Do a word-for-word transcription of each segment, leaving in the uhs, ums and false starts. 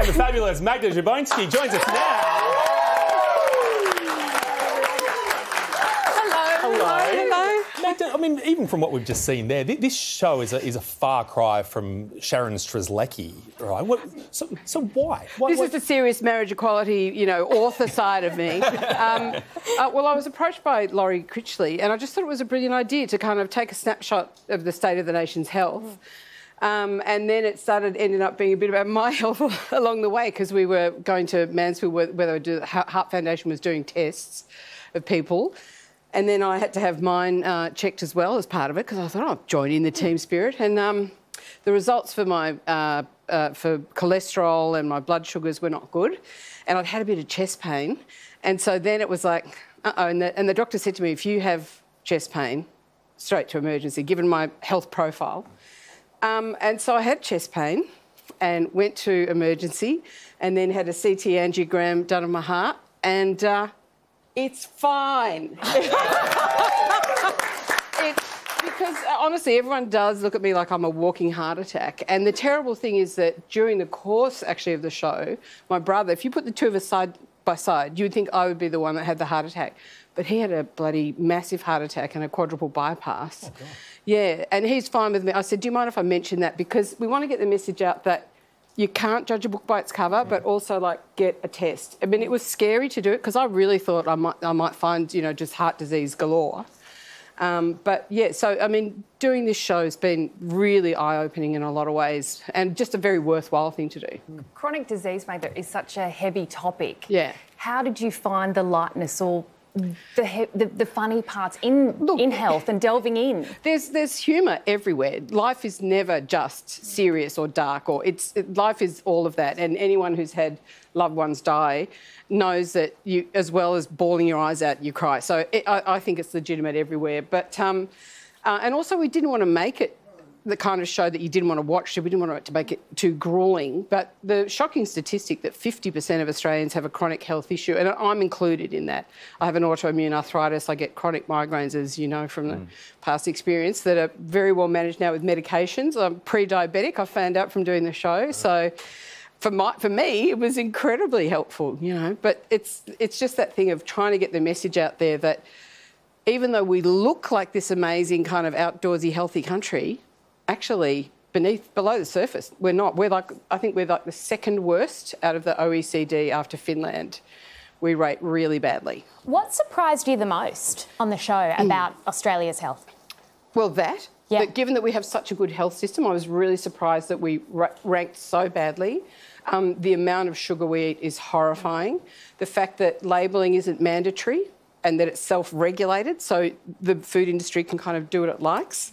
the fabulous Magda Szubanski joins us now. Hello. Hello. Hello. Magda, I mean, even from what we've just seen there, this show is a, is a far cry from Sharon Strzelecki, right? What, so, so why? why This why? is the serious marriage equality, you know, author side of me. Um, uh, well, I was approached by Laurie Critchley, and I just thought it was a brilliant idea to kind of take a snapshot of the state of the nation's health. Um, and then it started ending up being a bit about my health along the way, because we were going to Mansfield where, where they were do, Heart Foundation was doing tests of people. And then I had to have mine uh, checked as well as part of it, because I thought, oh, I'll join in the team spirit. And um, the results for my uh, uh, for cholesterol and my blood sugars were not good. And I'd had a bit of chest pain. And so then it was like, uh-oh. And the, and the doctor said to me, if you have chest pain, straight to emergency, given my health profile. Um, and so I had chest pain and went to emergency and then had a C T angiogram done of my heart, and uh, it's fine. It's because, uh, honestly, everyone does look at me like I'm a walking heart attack. And the terrible thing is that during the course, actually, of the show, my brother, if you put the two of us side by side, you would think I would be the one that had the heart attack. But he had a bloody massive heart attack and a quadruple bypass. Oh, God. Yeah, and he's fine with me. I said, do you mind if I mention that? Because we want to get the message out that you can't judge a book by its cover, but also, like, get a test. I mean, it was scary to do it because I really thought I might, I might find, you know, just heart disease galore. Um, but, yeah, so, I mean, doing this show has been really eye-opening in a lot of ways and just a very worthwhile thing to do. Chronic disease, Magda, is such a heavy topic. Yeah. How did you find the lightness or the he the, the funny parts in Look, in health and delving in? There's there's humour everywhere. Life is never just serious or dark, or it's it, life is all of that. And anyone who's had loved ones die knows that you, as well as bawling your eyes out, you cry. So it, I, I think it's legitimate everywhere. But um, uh, and also we didn't want to make it the kind of show that you didn't want to watch, so we didn't want it to make it too gruelling. But the shocking statistic that fifty percent of Australians have a chronic health issue, and I'm included in that. I have an autoimmune arthritis, I get chronic migraines, as you know from the mm. past experience, that are very well managed now with medications. I'm pre-diabetic, I found out from doing the show. So for, my, for me, it was incredibly helpful, you know. But it's, it's just that thing of trying to get the message out there that even though we look like this amazing kind of outdoorsy, healthy country, actually, beneath, below the surface, we're not. We're like, I think we're like the second worst out of the O E C D after Finland. We rate really badly. What surprised you the most on the show about mm. Australia's health? Well, that. Yeah. But given that we have such a good health system, I was really surprised that we ra ranked so badly. Um, the amount of sugar we eat is horrifying. The fact that labelling isn't mandatory and that it's self-regulated, so the food industry can kind of do what it likes.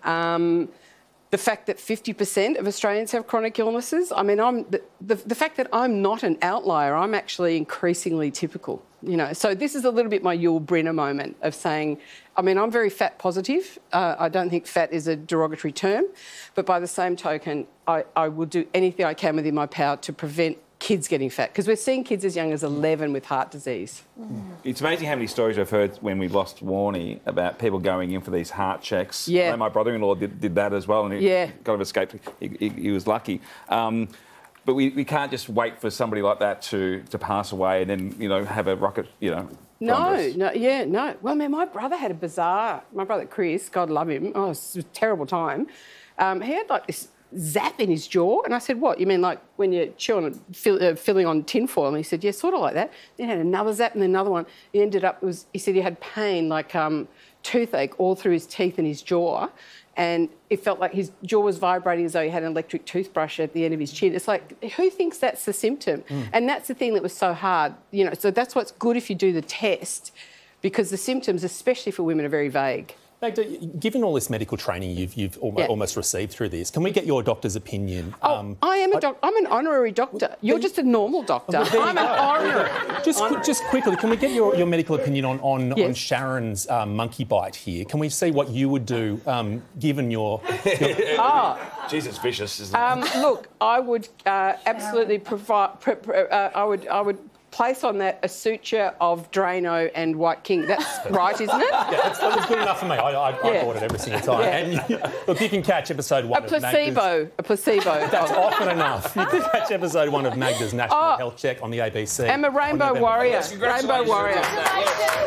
Um, The fact that fifty percent of Australians have chronic illnesses. I mean, I'm the, the, the fact that I'm not an outlier, I'm actually increasingly typical, you know. So this is a little bit my Yul Brynner moment of saying, I mean, I'm very fat positive. Uh, I don't think fat is a derogatory term. But by the same token, I, I will do anything I can within my power to prevent kids getting fat, because we're seeing kids as young as eleven with heart disease. Mm. It's amazing how many stories I've heard when we lost Warnie about people going in for these heart checks. Yeah. I know my brother-in-law did, did that as well, and he yeah. kind of escaped. He, he, he was lucky. Um, but we, we can't just wait for somebody like that to, to pass away and then, you know, have a rocket, you know, No, progress. no, yeah, no. Well, man, my brother had a bizarre... My brother Chris, God love him, oh, it was a terrible time. Um, he had, like, this zap in his jaw, and I said, what, you mean like when you're chewing and fill, uh, filling on tinfoil? And he said, yeah, sort of like that. Then he had another zap and then another one. He ended up, it was, he said he had pain, like um, toothache all through his teeth and his jaw, and it felt like his jaw was vibrating as though he had an electric toothbrush at the end of his chin. It's like, who thinks that's the symptom? Mm. And that's the thing that was so hard, you know, so that's what's good if you do the test, because the symptoms, especially for women, are very vague. Magda, given all this medical training you've, you've almost, yeah. almost received through this, can we get your doctor's opinion? Oh, um, I am a I, doc I'm an honorary doctor. You're just a normal doctor. Well, I'm an honorary. Just, qu just quickly, can we get your, your medical opinion on, on, yes. on Sharon's um, monkey bite here? Can we see what you would do, um, given your... your... oh. Jesus, vicious, isn't it? Um, look, I would uh, absolutely provide... Pre pre uh, I would... I would place on that a suture of Drano and White King. That's right, isn't it? Yeah, that's, that was good enough for me. I, I, I Yeah. bought it every single time. Yeah. And look, you can catch episode one A of Magda's... placebo. A placebo. That's often enough. You can catch episode one of Magda's National Oh. Health Check on the A B C. I'm a on Rainbow November Warrior. first. Rainbow Warrior.